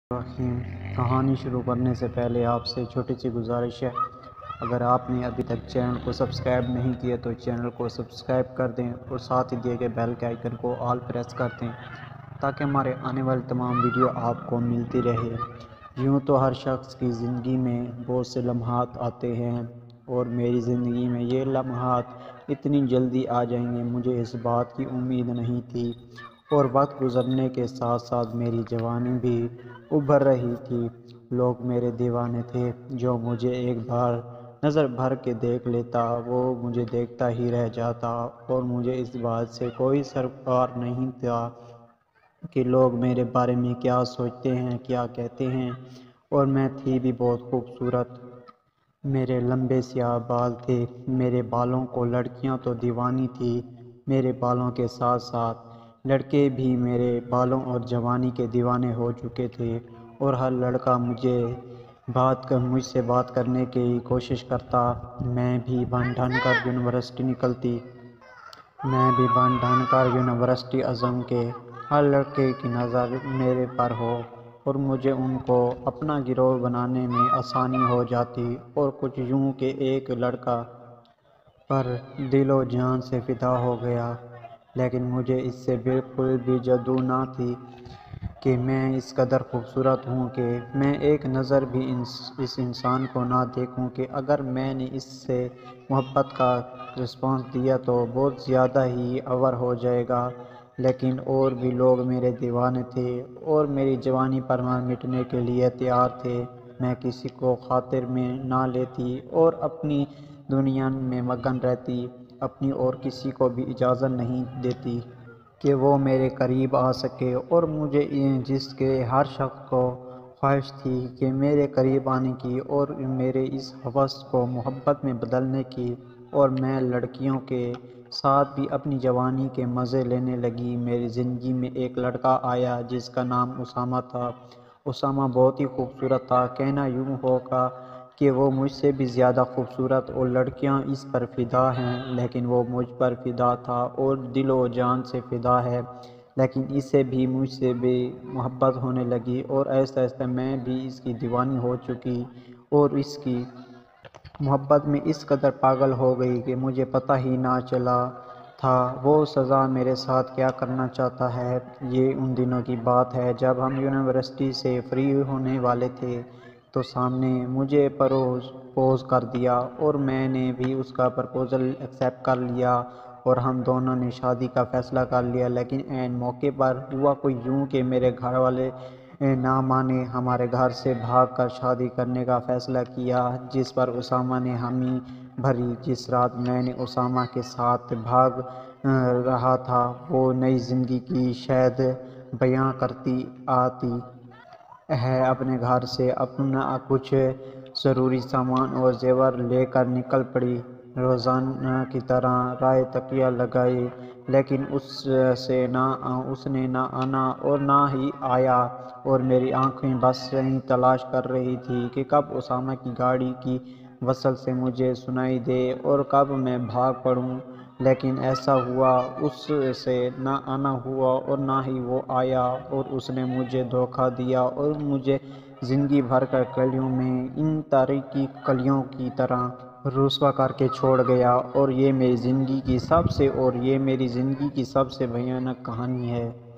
رحیم کہانی شروع کرنے سے پہلے آپ سے چھوٹی سی گزارش ہے، اگر آپ نے ابھی تک چینل کو سبسکرائب نہیں کیا تو چینل کو سبسکرائب کر دیں اور ساتھ ہی دیے گئے بیل کے آئیکن کو آل پریس کر دیں تاکہ ہمارے آنے والے تمام ویڈیو آپ کو ملتی رہے۔ یوں تو ہر شخص کی زندگی میں بہت سے لمحات آتے ہیں اور میری زندگی میں یہ لمحات اتنی جلدی آ جائیں گے مجھے اس بات کی امید نہیں تھی، اور وقت گزرنے کے ساتھ ساتھ میری جوانی بھی ابھر رہی تھی۔ لوگ میرے دیوانے تھے، جو مجھے ایک بار نظر بھر کے دیکھ لیتا وہ مجھے دیکھتا ہی رہ جاتا، اور مجھے اس بات سے کوئی سروکار نہیں تھا کہ لوگ میرے بارے میں کیا سوچتے ہیں، کیا کہتے ہیں۔ اور میں تھی بھی بہت خوبصورت، میرے لمبے سیاہ بال تھے، میرے بالوں کو لڑکیاں تو دیوانی تھی، میرے بالوں کے ساتھ ساتھ لڑکے بھی میرے بالوں اور جوانی کے دیوانے ہو چکے تھے، اور ہر لڑکا مجھ سے بات کرنے کی کوشش کرتا۔ میں بھی بن ٹھن کر یونیورسٹی عظم کے ہر لڑکے کی نظر میرے پر ہو اور مجھے ان کو اپنا گروہ بنانے میں آسانی ہو جاتی، اور کچھ یوں کہ ایک لڑکا پر دل و جان سے فدا ہو گیا۔ لیکن مجھے اس سے بالکل بھی جدو نہ تھی کہ میں اس قدر خوبصورت ہوں کہ میں ایک نظر بھی اس انسان کو نہ دیکھوں کہ اگر میں نے اس سے محبت کا رسپانس دیا تو بہت زیادہ ہی اوور ہو جائے گا۔ لیکن اور بھی لوگ میرے دیوانے تھے اور میری جوانی پر مٹنے کے لیے تیار تھے۔ میں کسی کو خاطر میں نہ لیتی اور اپنی دنیا میں مگن رہتی، اپنی اور کسی کو بھی اجازت نہیں دیتی کہ وہ میرے قریب آ سکے، اور مجھے جس کے ہر شخص کو خواہش تھی کہ میرے قریب آنے کی اور میرے اس ہوس کو محبت میں بدلنے کی، اور میں لڑکیوں کے ساتھ بھی اپنی جوانی کے مزے لینے لگی۔ میری زندگی میں ایک لڑکا آیا جس کا نام اسامہ تھا۔ اسامہ بہت ہی خوبصورت تھا، کہنا یوں ہوگا کہ وہ مجھ سے بھی زیادہ خوبصورت، اور لڑکیاں اس پر فدا ہیں، لیکن وہ مجھ پر فدا تھا اور دل و جان سے فدا ہے۔ لیکن اسے بھی مجھ سے بھی محبت ہونے لگی، اور آہستہ آہستہ میں بھی اس کی دیوانی ہو چکی اور اس کی محبت میں اس قدر پاگل ہو گئی کہ مجھے پتہ ہی نہ چلا تھا وہ سزا میرے ساتھ کیا کرنا چاہتا ہے۔ یہ ان دنوں کی بات ہے جب ہم یونیورسٹی سے فری ہونے والے تھے، تو سام نے مجھے پرپوز کر دیا اور میں نے بھی اس کا پرپوزل ایکسیپٹ کر لیا، اور ہم دونوں نے شادی کا فیصلہ کر لیا۔ لیکن عین موقع پر ہوا کوئی یوں کہ میرے گھر والے نہ مانے، ہمارے گھر سے بھاگ کر شادی کرنے کا فیصلہ کیا، جس پر اسامہ نے حامی بھری۔ جس رات میں نے اسامہ کے ساتھ بھاگ رہا تھا، وہ نئی زندگی کی شید بیاں کرتی آتی ہے۔ اپنے گھر سے اپنا کچھ ضروری سامان اور زیور لے کر نکل پڑی، روزانہ کی طرح رائے تقیہ لگائی، لیکن اس نے نہ آنا اور نہ ہی آیا، اور میری آنکھیں بس یہی تلاش کر رہی تھیں کہ کب اسامہ کی گاڑی کی وصل سے مجھے سنائی دے اور کب میں بھاگ پڑوں۔ لیکن ایسا ہوا، اس سے نہ آنا ہوا اور نہ ہی وہ آیا، اور اس نے مجھے دھوکہ دیا اور مجھے زندگی بھر کر گلیوں میں ان تاریکی کلیوں کی طرح رسوا کر کے چھوڑ گیا، اور یہ میری زندگی کی سب سے بھیانک کہانی ہے۔